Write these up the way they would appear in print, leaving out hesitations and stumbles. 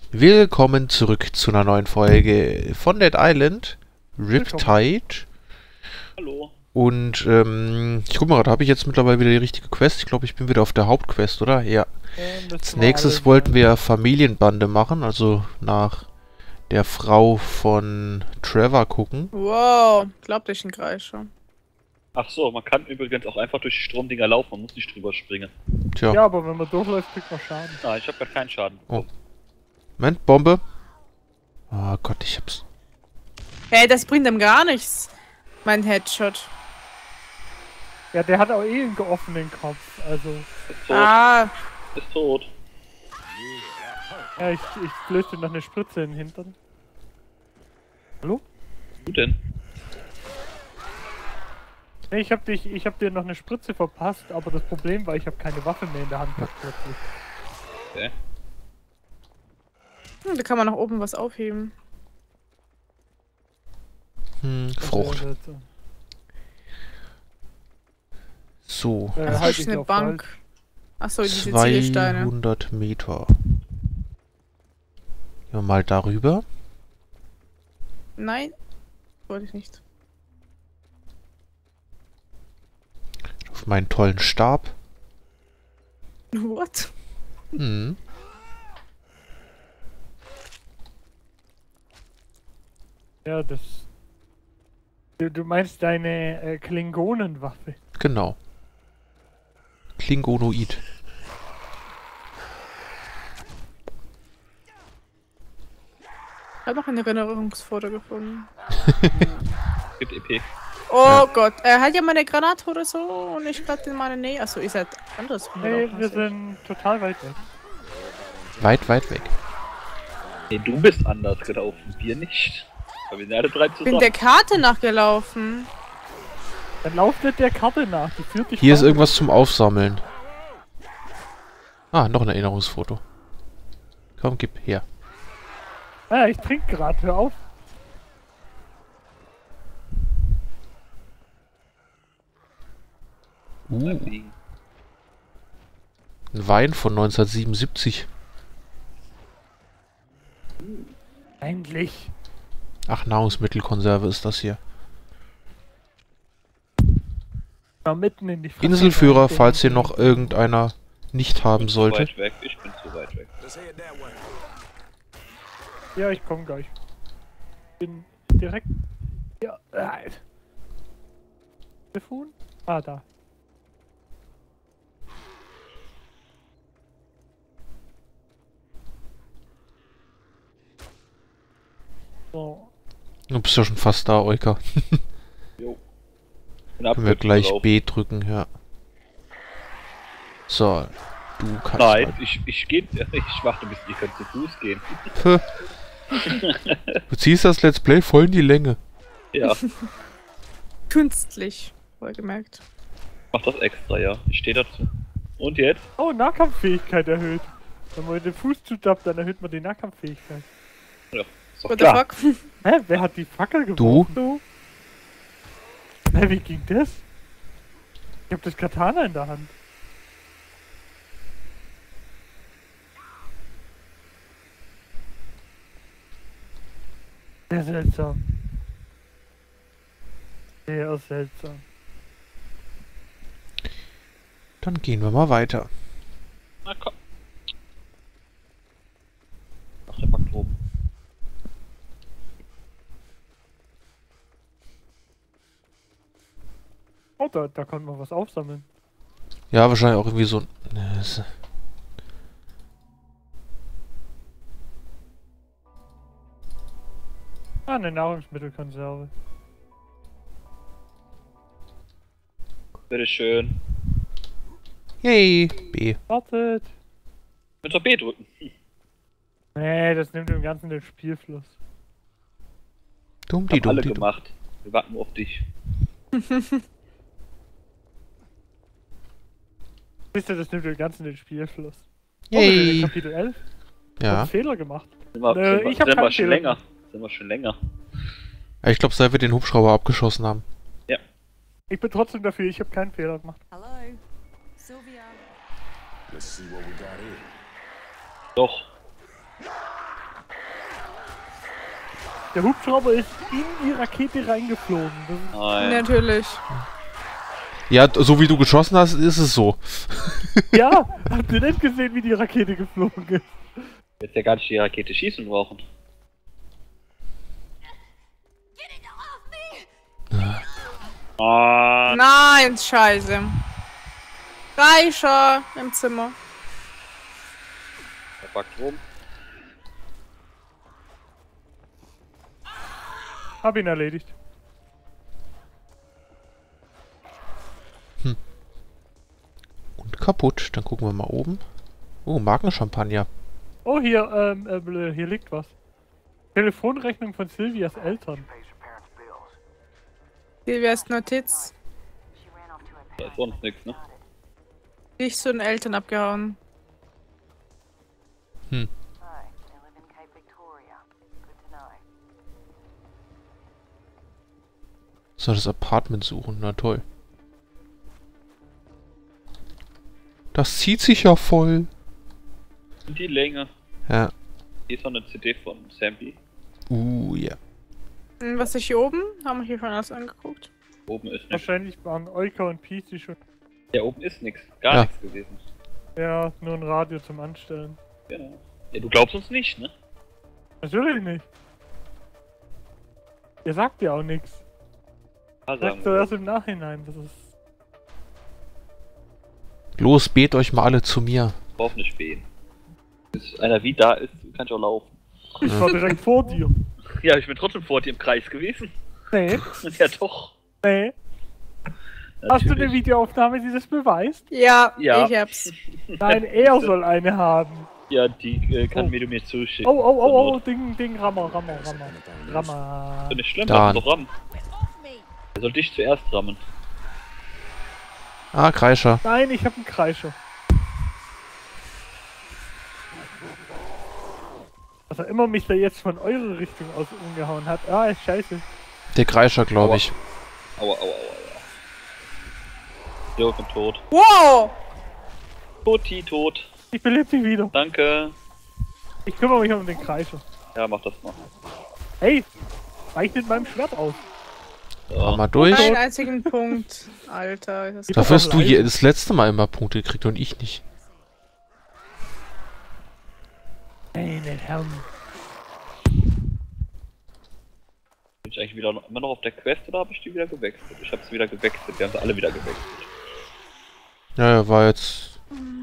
Willkommen zurück zu einer neuen Folge von Dead Island, Riptide. Hallo. Und ich guck mal gerade, habe ich jetzt mittlerweile wieder die richtige Quest? Ich glaube, ich bin wieder auf der Hauptquest, oder? Ja. Als nächstes wollten wir Familienbande machen, also nach der Frau von Trevor gucken. Wow, glaubt ich ein Kreischer. Ach so, man kann übrigens auch einfach durch die Stromdinger laufen, man muss nicht drüber springen. Tja. Ja, aber wenn man durchläuft, kriegt man Schaden. Nein, ich habe gar keinen Schaden. Oh. Moment, Bombe. Oh Gott, ich hab's. Hey, das bringt ihm gar nichts. Mein Headshot. Ja, der hat auch eh einen offenen Kopf, also... Ist tot. Ah, Ist tot. Ja, ich löse dir noch eine Spritze in den Hintern. Hallo? Wo denn? Nee, ich hab dir noch eine Spritze verpasst, aber das Problem war, ich habe keine Waffe mehr in der Hand gehabt plötzlich. Okay. da kann man nach oben was aufheben. Frucht. Also, So. Das halt ist ich eine auf Bank. falsch. Achso, diese Ziegelsteine. 200 Meter. Gehen wir mal darüber. Nein, wollte ich nicht. Auf meinen tollen Stab. What? Hm. Ja, das... Du meinst deine Klingonenwaffe? Genau. Klingonoid. Ich habe noch ein Erinnerungsfoto gefunden. Gibt EP. Oh Gott, er hat ja meine Granate oder so und ich gerade in meine Nähe. Achso, ihr seid anderes. Nee, wir sind total weit weg. Weit, weit weg. Nee, du bist anders gelaufen, wir nicht. Weil wir sind alle drei Ich bin zusammen. der Karte nachgelaufen. Dann lauf nicht der Karte nach, die führt dich Hier ist weiter. irgendwas zum Aufsammeln. Ah, noch ein Erinnerungsfoto. Komm, gib her. Ah, ich trinke gerade, hör auf. Liegen. Ein Wein von 1977. Endlich. Ach, Nahrungsmittelkonserve ist das hier. Mal mitten in die Fresse Inselführer, rein. falls hier noch irgendeiner nicht haben Zu sollte. weit weg, ich bin zu weit weg. Ja, ich komm gleich. Bin direkt... Ja, Telefon? Ah, da. So. Du bist ja schon fast da, Euka. Jo. Können wir gleich B drücken, ja. So, du kannst Nein, mal. ich warte bis die können zu Fuß gehen. Du ziehst das Let's Play voll in die Länge. Ja, Künstlich, wohlgemerkt. mach das extra, ja. Ich stehe dazu. Und jetzt? Oh, Nahkampffähigkeit erhöht. Wenn man den Fuß zutappt, dann erhöht man die Nahkampffähigkeit. Ja, ist doch What the klar. fuck? Hä? Wer hat die Fackel Du? geworfen? Du? Hä, wie ging das? Ich hab das Katana in der Hand. Sehr seltsam. Sehr seltsam. Dann gehen wir mal weiter. Na komm. Ach, der packt oben. Oh, da kann man was aufsammeln. Ja, wahrscheinlich auch irgendwie so ein... Ah, eine Nahrungsmittelkonserve. Bitteschön. Yay, B. Wartet! Mit auf B drücken. Nee, das nimmt dem Ganzen den Spielfluss. Dumm, die Haben dumm, alle die dumm. gemacht. Wir warten nur auf dich. Wisst ihr, das nimmt dem Ganzen den Spielfluss. Oh, wir sind in Yay. Kapitel 11. Ja. Hab Fehler gemacht. Sind wir, Ich hab sind wir keinen schon Fehler länger. Sind wir schon länger. Ja, ich glaube, seit wir den Hubschrauber abgeschossen haben. Ich bin trotzdem dafür, ich habe keinen Fehler gemacht. Hello, Sylvia. Let's see what we got here. Doch. Der Hubschrauber ist in die Rakete reingeflogen. Das ist Nein. Natürlich. Ja, so wie du geschossen hast, ist es so. ja, habt ihr nicht gesehen, wie die Rakete geflogen ist? Jetzt ja gar nicht die Rakete schießen brauchen. Ah, Nein, scheiße. Reicher im Zimmer. der backt rum. Hab ihn erledigt. Und kaputt. Dann gucken wir mal oben. Oh, Markenchampagner. Oh, hier, hier liegt was. Telefonrechnung von Silvias Eltern. Silvias Notiz. Da ist sonst nichts, ne? Nicht zu den Eltern abgehauen. Soll das Apartment suchen? Na toll. Das zieht sich ja voll. Und die Länge. Ja. Hier ist noch eine CD von Sampi. Ja. Was ist hier oben? Haben wir hier schon alles angeguckt? Oben ist nichts. Wahrscheinlich waren Euka und Peachy schon. Ja, oben ist nichts. Gar Ja. nichts gewesen. Ja, nur ein Radio zum Anstellen. Genau. Ja, du glaubst uns nicht, ne? Natürlich nicht. Ihr sagt ja auch nichts. Ja, Sagt so erst im Nachhinein. Das ist. Los, bet euch mal alle zu mir. Brauch nicht stehen. Bis einer wie da ist, kann ich auch laufen. Ich war direkt vor dir. Ja, ich bin trotzdem vor dir im Kreis gewesen. Nee, Ja, doch. nee. Hast du eine Natürlich. Videoaufnahme, die das beweist? Ja, Ja. ich hab's. Nein, er soll eine haben. Ja, die kann Oh. mir zuschicken. Oh, oh, Zur oh, oh, Not. Ding, Rammer. Ist doch nicht schlimm, Dan. lass ihn doch rammen. Er soll dich zuerst rammen. Ah, Kreischer. Nein, ich hab einen Kreischer. Was auch immer mich da jetzt von eurer Richtung aus umgehauen hat. Ah, ist scheiße. Der Kreischer, glaube ich. Aua. Jo, ich bin tot. Wow! Tot. Ich belebe dich wieder. Danke. Ich kümmere mich um den Kreischer. Ja, mach das mal. Hey, weich mit meinem Schwert aus. Mal So. durch. Einen einzigen Punkt. Alter, ist das Dafür doch hast du leise. das letzte Mal immer Punkte gekriegt und ich nicht. Meine Herren. Bin ich eigentlich immer noch auf der Quest oder habe ich die wieder gewechselt? Ich habe sie wieder gewechselt. Wir haben sie alle wieder gewechselt. Ja, war jetzt...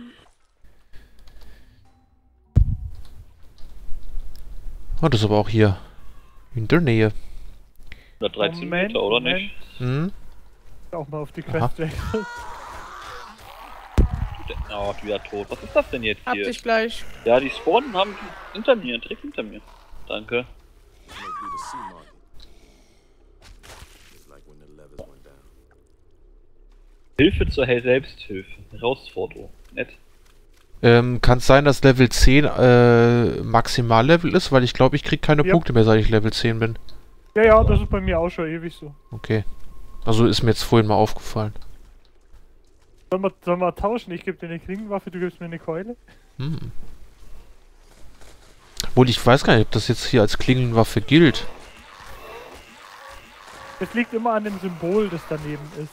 Oh, das ist aber auch hier. In der Nähe. 113 Meter, oder nicht? Hm? Auch mal auf die Aha. Quest wechseln. Oh, wieder tot. Was ist das denn jetzt Hab hier? dich gleich. Ja, die spawnen haben hinter mir, direkt hinter mir. Danke. Hilfe zur Selbsthilfe. Herausforderung. Nett. Kann es sein, dass Level 10 Maximallevel ist? Weil ich glaube, ich krieg keine Ja. Punkte mehr, seit ich Level 10 bin. Ja, das ist bei mir auch schon ewig so. Okay. Also ist mir jetzt vorhin mal aufgefallen. Sollen wir tauschen? Ich gebe dir eine Klingenwaffe, du gibst mir eine Keule. Hm. Obwohl, ich weiß gar nicht, ob das jetzt hier als Klingenwaffe gilt. Es liegt immer an dem Symbol, das daneben ist.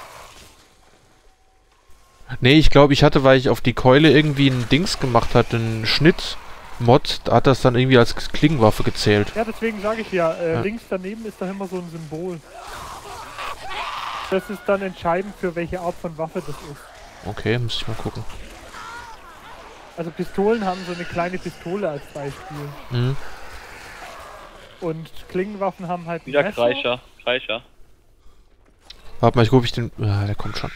Nee, ich glaube, ich hatte, weil ich auf die Keule irgendwie ein Dings gemacht hatte, einen Schnitt-Mod, da hat das dann irgendwie als Klingenwaffe gezählt. Ja, deswegen sage ich ja, Ja. links daneben ist doch immer so ein Symbol. Das ist dann entscheidend, für welche Art von Waffe das ist. Okay, muss ich mal gucken. Also Pistolen haben so eine kleine Pistole als Beispiel. Hm. Und Klingenwaffen haben halt ein Wieder Messer. Kreischer. Warte mal, ich gucke, ich den... Ah, der kommt schon.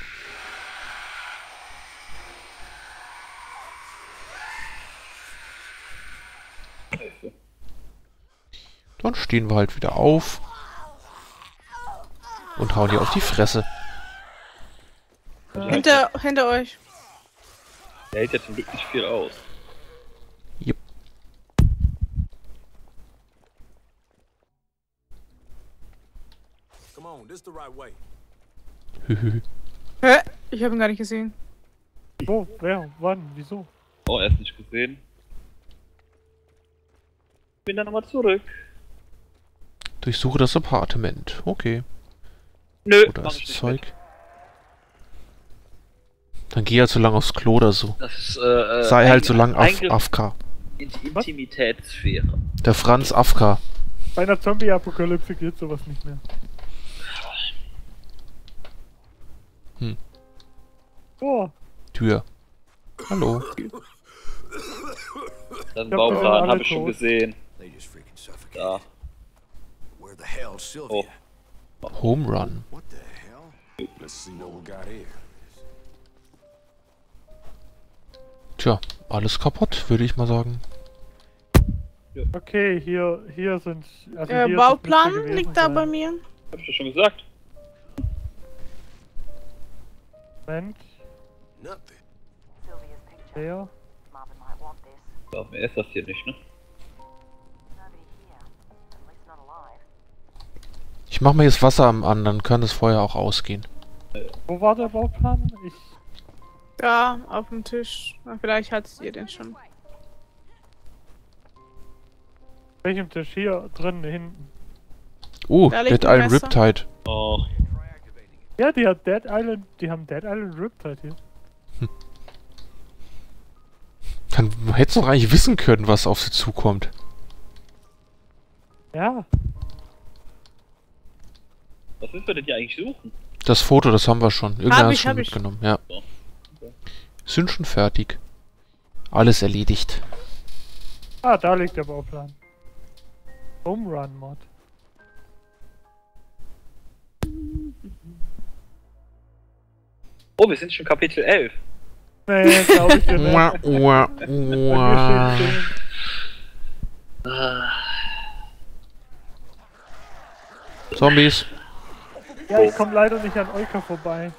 Dann stehen wir halt wieder auf. Und hauen die auf die Fresse. Hinter euch. Der hält jetzt zum Glück nicht viel aus. Yep. Come on, this the right way. Hä? Ich hab ihn gar nicht gesehen. Wo? Wer? Wann? Wieso? Oh, erst nicht gesehen. Bin dann nochmal zurück. Durchsuche das Apartment. Okay. Nö, Oder mach das ich nicht Zeug. mit. Dann geh halt so lang aufs Klo oder so. Das ist, Sei halt so lang Eingriff AFK. in die Intimitätssphäre. Der Franz AFK. Bei einer Zombie-Apokalypse geht sowas nicht mehr. Hm. Oh, Tür. Hallo. Das die Baumrahmen sind alle habe ich schon tot. gesehen. They just freaking suffocated. Da. Where the hell's Sylvia? Oh. Home Run. What the hell? Let's see what we got here. Tja, alles kaputt, würde ich mal sagen. okay, hier sind... Also hier ist das Bauplan müsste gewesen liegt da sein. bei mir. Hab ich das schon gesagt? Moment, Nothing. Sylvia's picture. der... Marvin might want this. Ja, mehr ist das hier nicht, ne? Nobody here. At least not alive. Ich mach mal jetzt Wasser an, dann kann das Feuer auch ausgehen. Wo war der Bauplan? Ich... Da, auf dem Tisch. Na, vielleicht hattet ihr den schon. Welchem Tisch? Hier drin, hinten. Oh, Da liegt Dead ein Island Messer. Riptide. Oh, Ja, die hat Dead Island... Die haben Dead Island Riptide hier. Dann hättest du doch eigentlich wissen können, was auf sie zukommt. Ja. was müssen wir denn hier eigentlich suchen? Das Foto, das haben wir schon. Irgendwer hat es schon hab ich. mitgenommen, ja. So. Okay. Sind schon fertig. Alles erledigt. Ah, da liegt der Bauplan. Home Run Mod. Oh, wir sind schon Kapitel 11. Nee, glaub ich dir nicht. Ua, ua, Bei mir ua. steht 10. Zombies. Ja, ich komm leider nicht an Euka vorbei.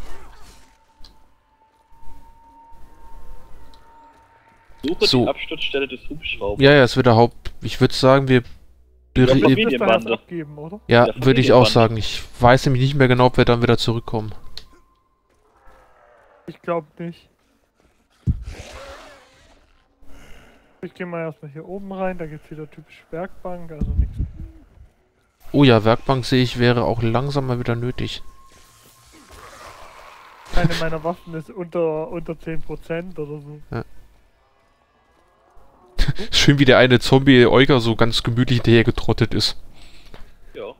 Suche So. die Absturzstelle des Hubschraubers. Ja, ja, es wird der Haupt... Ich würde sagen, wir... Ja, Das Familienbande. müsste erst abgeben, oder? Ja, Der würde ich auch Familienbande. sagen. Ich weiß nämlich nicht mehr genau, ob wir dann wieder zurückkommen. Ich glaube nicht. Ich gehe mal erstmal hier oben rein, da gibt's wieder typisch Werkbank, also nichts. Oh ja, Werkbank sehe ich, wäre auch langsam mal wieder nötig. Keine meiner Waffen ist unter 10% oder so. Schön, wie der eine Zombie Euger so ganz gemütlich hinterher getrottet ist. Ja.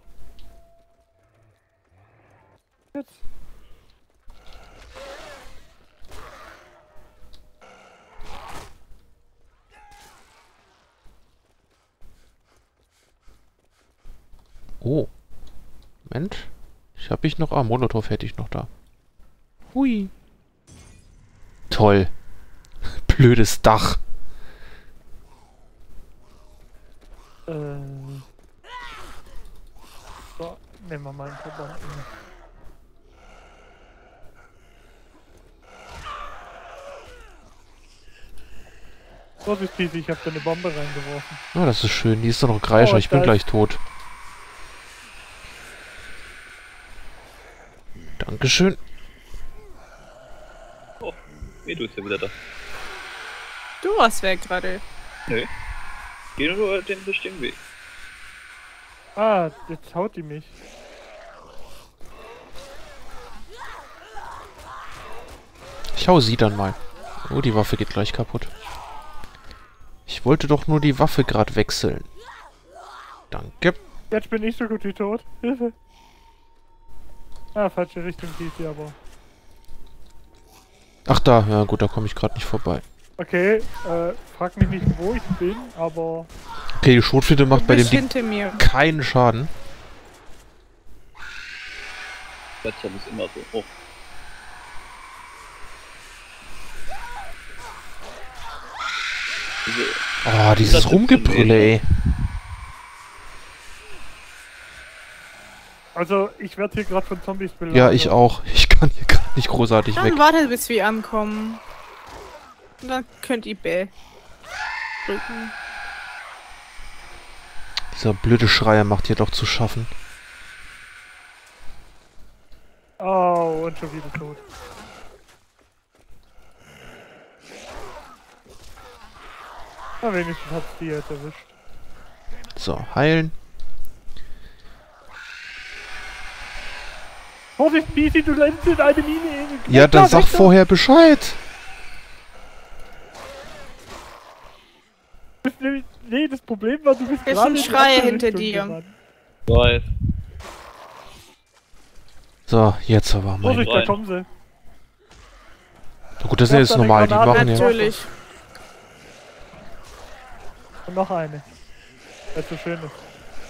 Jetzt. Oh. Moment. Hab ich noch... Ah, Molotow hätte ich noch da. Hui. Toll. Blödes Dach. So, nehmen wir mal einen Probanden. Vorsicht, Pisi, ich hab da eine Bombe reingeworfen. Ah, das ist schön. Die ist doch noch Kreischer. Oh, Ich bin da gleich tot. Dankeschön. Oh, du ist ja wieder da. Du warst weg gerade. Nö. Geh nur den richtigen Weg. Ah, jetzt haut die mich. Ich hau sie dann mal. Oh, die Waffe geht gleich kaputt. Ich wollte doch nur die Waffe gerade wechseln. Danke. Jetzt bin ich so gut wie tot. Hilfe. Ah, falsche Richtung, Pisi, aber... Ach da, ja gut, da komme ich gerade nicht vorbei. Okay, frag mich nicht, wo ich bin, aber... Okay, die Schrotflinte macht bei dem Bist Ding hinter mir. keinen Schaden. Das ist immer so. Oh. Diese, Oh, dieses Rumgebrülle, ey. Also, ich werde hier gerade von Zombies belagert. Ja, ich auch. Ich kann hier gerade nicht großartig weg. Dann wartet, bis wir ankommen. Und dann könnt ihr B drücken. Dieser blöde Schreier macht hier doch zu schaffen. Oh, und schon wieder tot. Na, wenigstens hat's die jetzt erwischt. So, heilen. Vorsicht, Bisi, du ländst in eine Mine. Ja, dann sag vorher Bescheid. Nee, das Problem war, du bist Hier gerade sind in die Schreie andere hinter Richtung dir. gerannt. Weiß. So, jetzt aber mein. Vorsicht, da Rein. kommen sie. Na gut, das sind Werft jetzt eine normal, die Granate. machen ja. Natürlich. Und noch eine. Weil es so schön ist.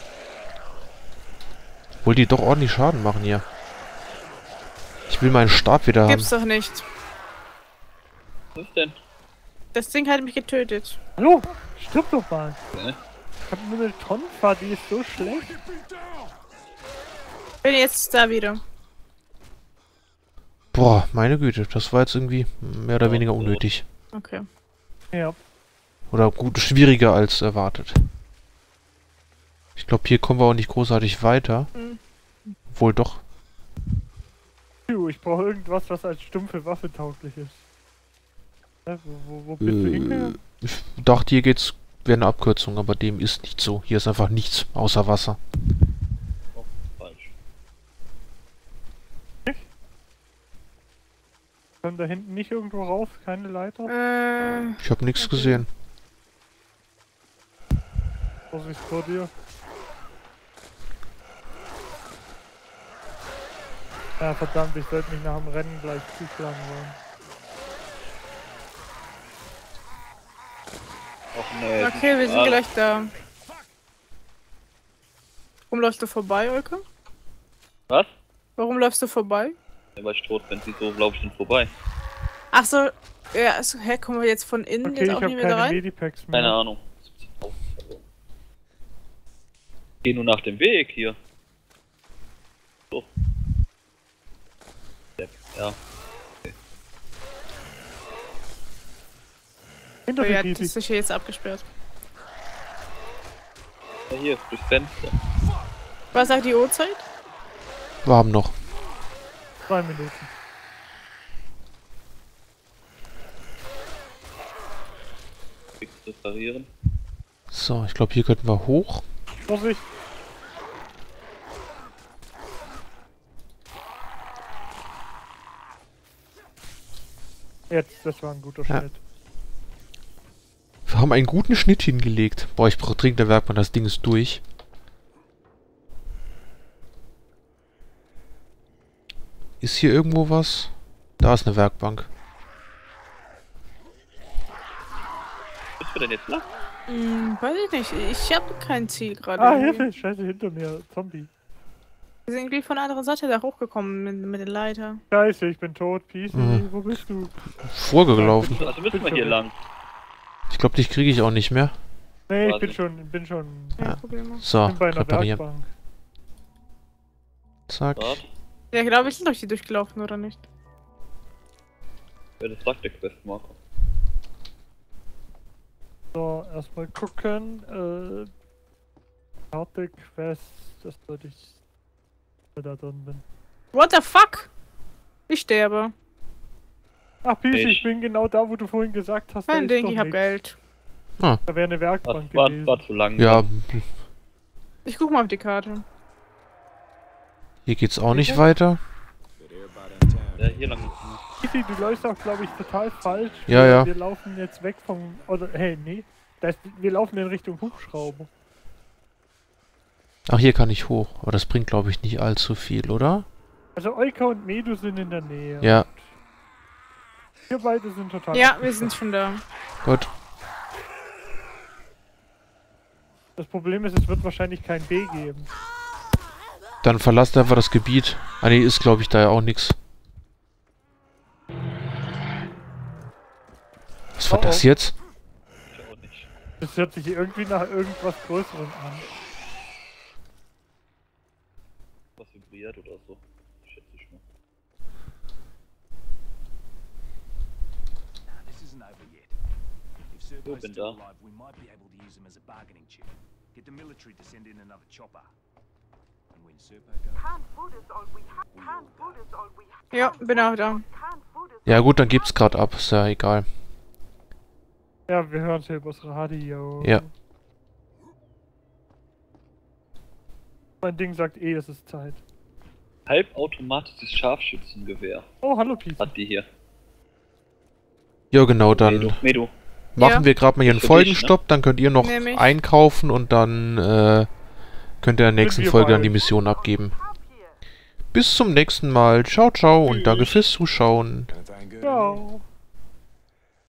Obwohl die doch ordentlich Schaden machen hier. Ich will meinen Stab wieder haben. Gibt's doch nicht. Was ist denn? Das Ding hat mich getötet. Hallo? Stirb doch mal. Ne? Ich hab nur eine Tonfahrt, die ist so schlecht. Bin jetzt da wieder. Boah, meine Güte, das war jetzt irgendwie mehr oder Ja, weniger so. unnötig. Okay. Ja. Oder gut, schwieriger als erwartet. Ich glaube, hier kommen wir auch nicht großartig weiter. Mhm. Wohl doch. Ich brauche irgendwas, was als stumpfe Waffe tauglich ist. Wo bist du hingegangen? Ich dachte, hier wäre eine Abkürzung, aber dem ist nicht so. Hier ist einfach nichts außer Wasser. Oh, falsch. Kommt da hinten nicht irgendwo rauf? Keine Leiter? Ich habe nichts gesehen. Vorsicht vor dir. Ja, verdammt, ich sollte mich nach dem Rennen gleich zuschlagen wollen. Och nee. Okay, wir sind gleich da. Warum läufst du vorbei, Ulke? Was? Warum läufst du vorbei? Ja, weil ich tot bin. Wieso lauf ich denn vorbei? Ach so, ja, also, hä, kommen wir jetzt von innen Okay, jetzt ich auch habe nicht mehr da keine rein? Medipacks mehr. Keine Ahnung. Geh nur nach dem Weg hier. So. Ja. Hinter Oh dir, ja, Bisi. das ist hier jetzt abgesperrt. Ja, hier, durchs Fenster. Was sagt die Uhrzeit? Wir haben noch. 2 Minuten. Fix reparieren. So, ich glaube, hier könnten wir hoch. Vorsicht! Jetzt, das war ein guter Ja. Schnitt. Wir haben einen guten Schnitt hingelegt. Boah, ich brauche dringend der Werkbank, das Ding ist durch. Ist hier irgendwo was? Da ist eine Werkbank. Bist du denn jetzt lang? Weiß ich nicht. Ich habe kein Ziel gerade. Ah, irgendwie. Hilfe! Scheiße, hinter mir. Zombie. Wir sind irgendwie von der anderen Seite da hochgekommen mit der Leiter. Scheiße, ich bin tot. Peace. Mhm. Wo bist du? Vorgelaufen. Also müssen wir hier lang. Ich glaube, dich kriege ich auch nicht mehr. Nee, ich Warte. bin schon Ja, Ja. Probleme. So, bin bei einer reparieren. Werkbank. Zack. Warte. Ja, glaube ich, sind doch hier durchgelaufen, oder nicht? Ja, das sagt der Questmarker. So, erstmal gucken. Karte, Quest, das sollte ich da drin bin. What the fuck? Ich sterbe. Ach, Peace, Ich- ich bin genau da, wo du vorhin gesagt hast. da Kein ist Ding, doch ich hab nix. Geld. Da wäre eine Werkbank War gewesen. zu lang. Ja, Ich guck mal auf die Karte. hier geht's auch nicht weiter. Ja, hier lang. Peace, du läufst auch, glaube ich, total falsch. Ja, ja. Wir laufen jetzt weg vom... Oder, hey, nee. Wir laufen in Richtung Hubschrauber. Ach, hier kann ich hoch. Aber das bringt, glaube ich, nicht allzu viel, oder? Also Euka und Medu sind in der Nähe. Ja, Wir beide sind total... Ja, wir abgeschottet. sind schon da. gut. Das Problem ist, es wird wahrscheinlich kein B geben. Dann verlasst einfach das Gebiet. Ah, nee, ist, glaube ich, da ja auch nichts. Was war Oh, oh. das jetzt? Ich auch nicht. Das hört sich irgendwie nach irgendwas Größerem an. Was vibriert oder so. Schätze ich mal. This isn't over yet. If Serpo's bin still da. alive, we might be able to use him as a bargaining chip. Get the military to send in another chopper. And when Serpo goes, Canned food is all we have. Canned food is all we have. Ja, bin auch da. Canned food is Ja gut, dann gibt's gerade ab. Ist ja egal. Ja, wir hören es ja übers Radio. Ja. Mein Ding sagt eh, es ist Zeit. Halbautomatisches Scharfschützengewehr. Oh, hallo Pete. Hat die hier. Ja, genau, dann Medu. machen Ja. wir gerade mal hier einen Für dich, ne? Folgenstopp, dann könnt ihr noch Nämlich. einkaufen und dann könnt ihr in der nächsten wir Folge bei dann die euch. Mission abgeben. Bis zum nächsten Mal. Ciao, ciao und danke Tschüss. fürs Zuschauen. Anything good? Ciao.